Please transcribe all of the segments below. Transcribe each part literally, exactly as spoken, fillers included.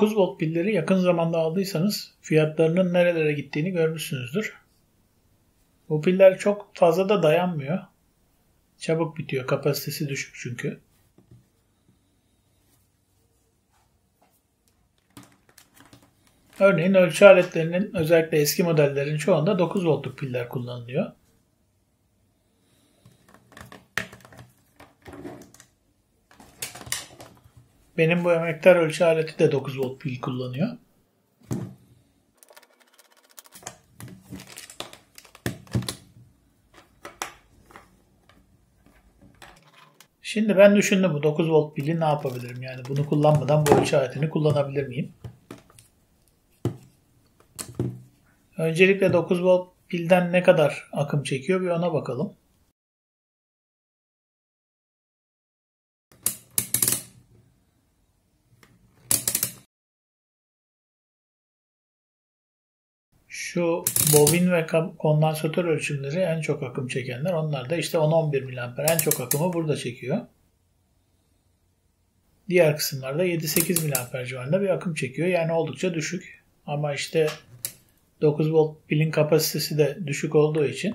dokuz volt pilleri yakın zamanda aldıysanız fiyatlarının nerelere gittiğini görmüşsünüzdür. Bu piller çok fazla da dayanmıyor. Çabuk bitiyor. Kapasitesi düşük çünkü. Örneğin ölçü aletlerinin özellikle eski modellerin çoğunda dokuz voltluk piller kullanılıyor. Benim bu emektar ölçü aleti de dokuz volt pil kullanıyor. Şimdi ben düşündüm bu dokuz volt pili ne yapabilirim? Yani bunu kullanmadan bu ölçü aletini kullanabilir miyim? Öncelikle dokuz volt pilden ne kadar akım çekiyor bir ona bakalım. Şu bobin ve kondansatör ölçümleri en çok akım çekenler. Onlar da işte on on bir miliamper en çok akımı burada çekiyor. Diğer kısımlarda yedi sekiz miliamper civarında bir akım çekiyor. Yani oldukça düşük. Ama işte dokuz volt pilin kapasitesi de düşük olduğu için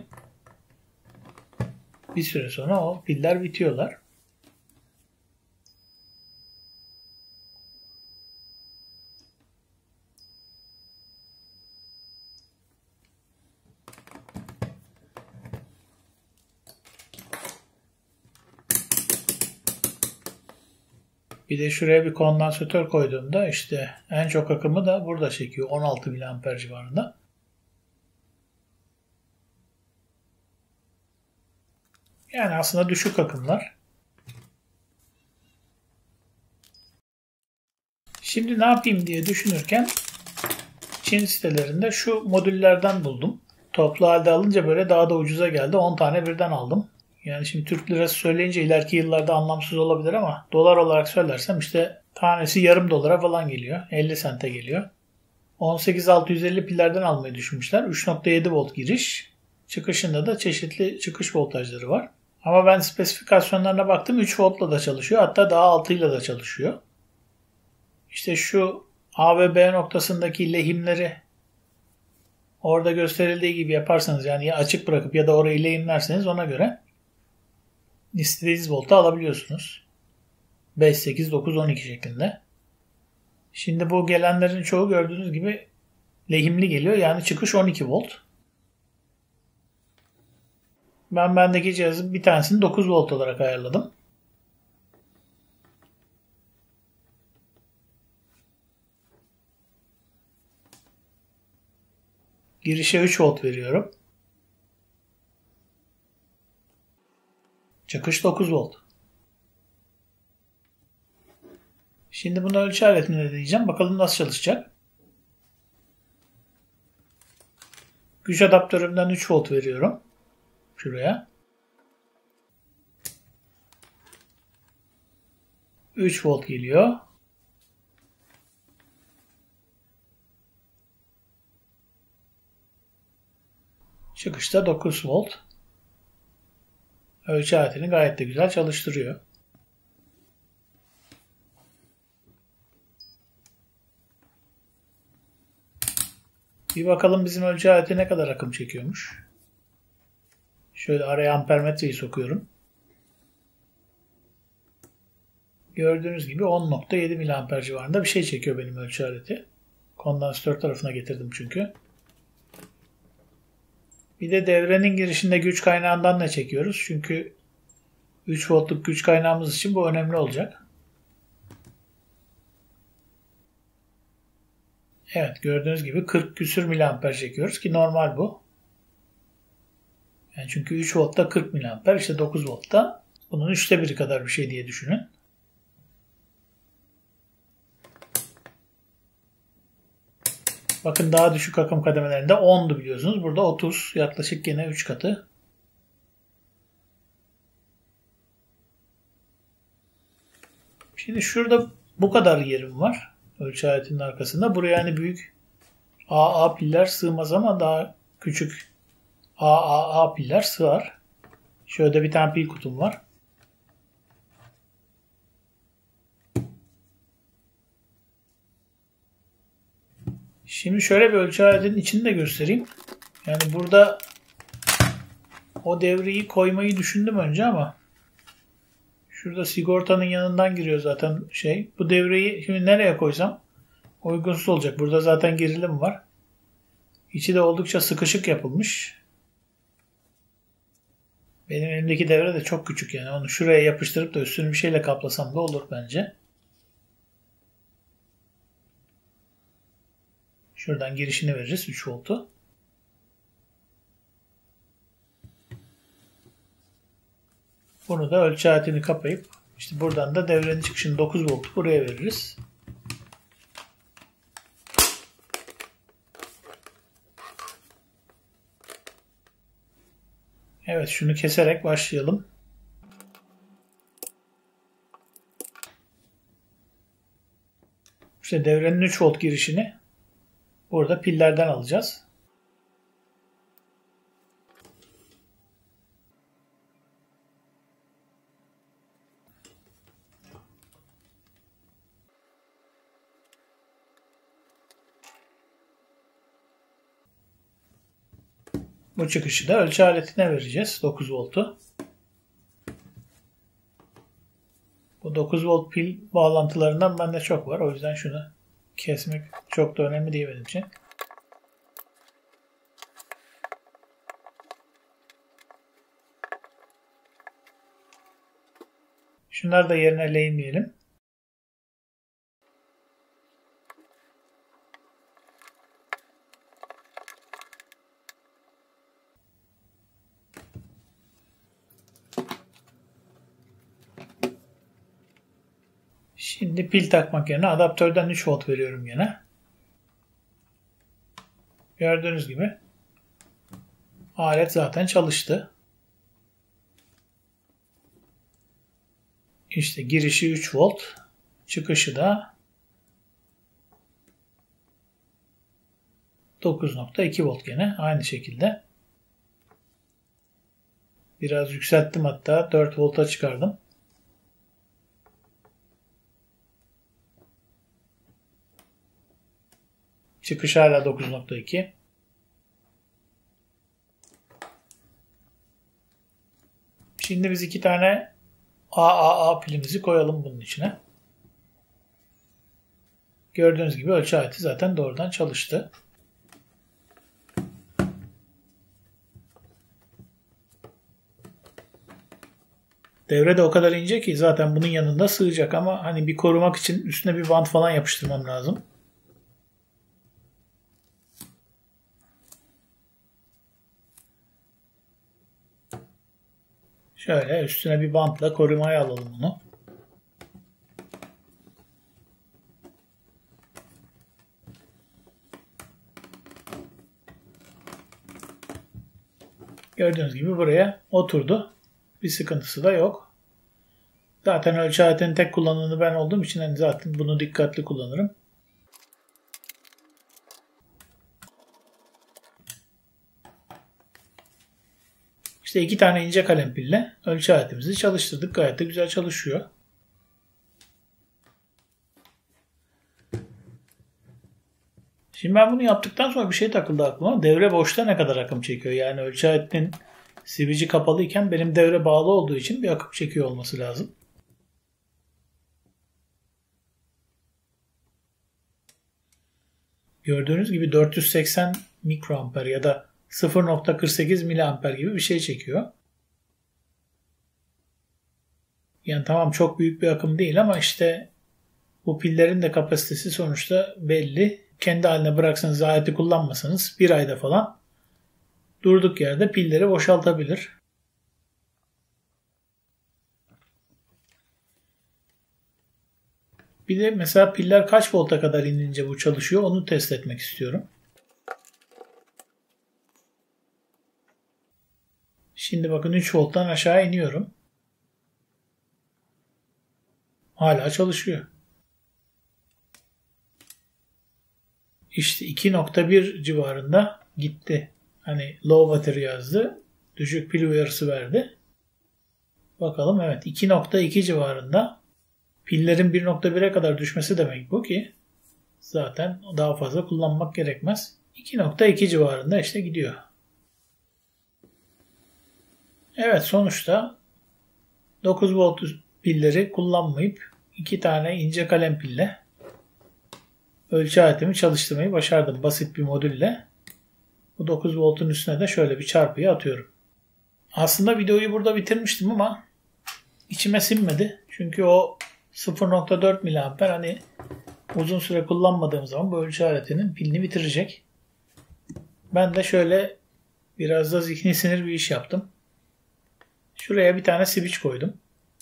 bir süre sonra o piller bitiyorlar. Bir de şuraya bir kondansatör koyduğumda işte en çok akımı da burada çekiyor. on altı miliamper civarında. Yani aslında düşük akımlar. Şimdi ne yapayım diye düşünürken Çin sitelerinde şu modüllerden buldum. Toplu halde alınca böyle daha da ucuza geldi. on tane birden aldım. Yani şimdi Türk lirası söyleyince ileriki yıllarda anlamsız olabilir ama dolar olarak söylersem işte tanesi yarım dolara falan geliyor. elli sente geliyor. on sekiz altı yüz elli pillerden almayı düşünmüşler. üç nokta yedi volt giriş. Çıkışında da çeşitli çıkış voltajları var. Ama ben spesifikasyonlarına baktım üç voltla da çalışıyor. Hatta daha altı ile de çalışıyor. İşte şu A ve B noktasındaki lehimleri orada gösterildiği gibi yaparsanız yani ya açık bırakıp ya da orayı lehimlerseniz ona göre istediğiniz voltu alabiliyorsunuz. beş, sekiz, dokuz, on iki şeklinde. Şimdi bu gelenlerin çoğu gördüğünüz gibi lehimli geliyor. Yani çıkış on iki volt. Ben bendeki cihazın bir tanesini dokuz volt olarak ayarladım. Girişe üç volt veriyorum. Çıkış dokuz volt. Şimdi bunu ölçü aletine de diyeceğim. Bakalım nasıl çalışacak. Güç adaptörümden üç volt veriyorum. Şuraya. üç volt geliyor. Çıkışta dokuz volt. Ölçü aletini gayet de güzel çalıştırıyor. Bir bakalım bizim ölçü aleti ne kadar akım çekiyormuş. Şöyle araya ampermetreyi sokuyorum. Gördüğünüz gibi on nokta yedi miliamper civarında bir şey çekiyor benim ölçü aleti. Kondansatör tarafına getirdim çünkü. Bir de devrenin girişinde güç kaynağından ne çekiyoruz? Çünkü üç voltluk güç kaynağımız için bu önemli olacak. Evet gördüğünüz gibi kırk küsür miliamper çekiyoruz ki normal bu. Yani çünkü üç voltta kırk miliamper işte dokuz voltta bunun üçte biri kadar bir şey diye düşünün. Bakın daha düşük akım kademelerinde ondu biliyorsunuz. Burada otuz yaklaşık yine üç katı. Şimdi şurada bu kadar yerim var. Ölçü aletinin arkasında. Buraya yani büyük A A piller sığmaz ama daha küçük A A A piller sığar. Şöyle bir tane pil kutum var. Şimdi şöyle bir ölçü aletinin içini de göstereyim. Yani burada o devreyi koymayı düşündüm önce ama şurada sigortanın yanından giriyor zaten şey. Bu devreyi şimdi nereye koysam uygunsuz olacak. Burada zaten gerilim var. İçi de oldukça sıkışık yapılmış. Benim elimdeki devre de çok küçük yani. Onu şuraya yapıştırıp da üstünü bir şeyle kaplasam da olur bence. Şuradan girişini veririz üç voltu. Bunu da ölçü aletini kapayıp işte buradan da devrenin çıkışını dokuz volt buraya veririz. Evet, şunu keserek başlayalım. İşte devrenin üç volt girişini burada pillerden alacağız. Bu çıkışı da ölçü aletine vereceğiz. dokuz voltu. Bu dokuz volt pil bağlantılarından bende çok var. O yüzden şunu kesmek çok da önemli değil benim için. Şunları da yerine lehimleyelim. Şimdi pil takmak yerine adaptörden üç volt veriyorum yine. Gördüğünüz gibi alet zaten çalıştı. İşte girişi üç volt, çıkışı da dokuz nokta iki volt gene aynı şekilde. Biraz yükselttim, hatta dört volta çıkardım. Çıkış hala dokuz nokta iki. Şimdi biz iki tane A A A pilimizi koyalım bunun içine. Gördüğünüz gibi ölçü aleti zaten doğrudan çalıştı. Devre de o kadar ince ki zaten bunun yanında sığacak ama hani bir korumak için üstüne bir bant falan yapıştırmam lazım. Şöyle üstüne bir bantla korumaya alalım bunu. Gördüğünüz gibi buraya oturdu. Bir sıkıntısı da yok. Zaten ölçü aletinin tek kullananı ben olduğum için hani zaten bunu dikkatli kullanırım. İşte iki tane ince kalem pille ölçü aletimizi çalıştırdık. Gayet de güzel çalışıyor. Şimdi ben bunu yaptıktan sonra bir şey takıldı aklıma. Devre boşta ne kadar akım çekiyor? Yani ölçü aletinin sivici kapalı iken benim devre bağlı olduğu için bir akım çekiyor olması lazım. Gördüğünüz gibi dört yüz seksen mikroamper ya da sıfır nokta kırk sekiz miliamper gibi bir şey çekiyor. Yani tamam, çok büyük bir akım değil ama işte bu pillerin de kapasitesi sonuçta belli. Kendi haline bıraksanız, aleti kullanmasanız bir ayda falan durduk yerde pilleri boşaltabilir. Bir de mesela piller kaç volta kadar inince bu çalışıyor onu test etmek istiyorum. Şimdi bakın üç volttan aşağı iniyorum. Hala çalışıyor. İşte iki nokta bir civarında gitti. Hani low battery yazdı. Düşük pil uyarısı verdi. Bakalım, evet iki nokta iki civarında. Pillerin bir nokta bire kadar düşmesi demek bu ki zaten daha fazla kullanmak gerekmez. iki nokta iki civarında işte gidiyor. Evet, sonuçta dokuz volt pilleri kullanmayıp iki tane ince kalem pille ölçü aletimi çalıştırmayı başardım basit bir modülle. Bu dokuz voltun üstüne de şöyle bir çarpıyı atıyorum. Aslında videoyu burada bitirmiştim ama içime sinmedi. Çünkü o sıfır nokta dört miliamper hani uzun süre kullanmadığım zaman bu ölçü aletinin pilini bitirecek. Ben de şöyle biraz da zihni sinir bir iş yaptım. Şuraya bir tane switch koydum.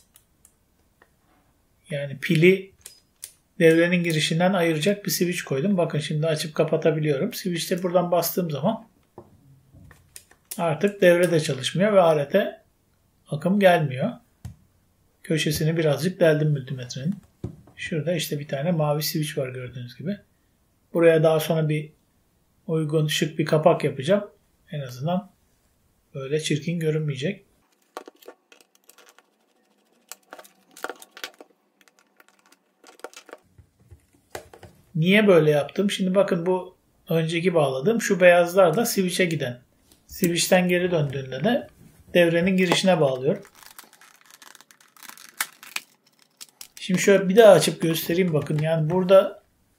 Yani pili devrenin girişinden ayıracak bir switch koydum. Bakın şimdi açıp kapatabiliyorum. Switch'te buradan bastığım zaman artık devre de çalışmıyor ve alete akım gelmiyor. Köşesini birazcık deldim multimetrenin. Şurada işte bir tane mavi switch var gördüğünüz gibi. Buraya daha sonra bir uygun şık bir kapak yapacağım. En azından böyle çirkin görünmeyecek. Niye böyle yaptım? Şimdi bakın bu önceki bağladığım şu beyazlar da switch'e giden. Switch'ten geri döndüğünde de devrenin girişine bağlıyorum. Şimdi şöyle bir daha açıp göstereyim bakın. Yani burada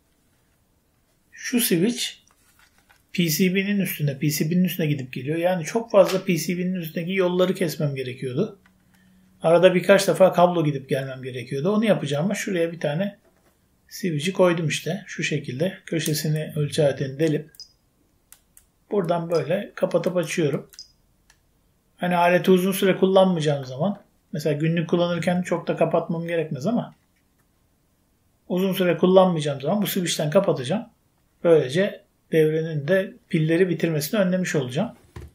şu switch P C B'nin üstünde, P C B'nin üstüne gidip geliyor. Yani çok fazla P C B'nin üstündeki yolları kesmem gerekiyordu. Arada birkaç defa kablo gidip gelmem gerekiyordu. Onu yapacağıma şuraya bir tane switch'i koydum işte. Şu şekilde köşesini ölçü aletini delip buradan böyle kapatıp açıyorum. Hani aleti uzun süre kullanmayacağım zaman mesela günlük kullanırken çok da kapatmam gerekmez ama uzun süre kullanmayacağım zaman bu switch'ten kapatacağım. Böylece devrenin de pilleri bitirmesini önlemiş olacağım.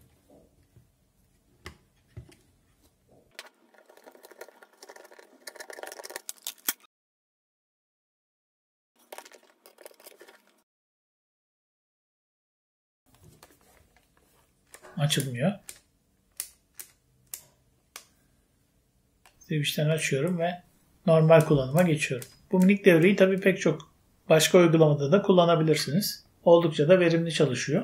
Açılmıyor. Switch'ten açıyorum ve normal kullanıma geçiyorum. Bu minik devreyi tabii pek çok başka uygulamada da kullanabilirsiniz. Oldukça da verimli çalışıyor.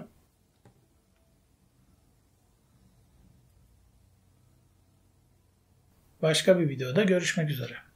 Başka bir videoda görüşmek üzere.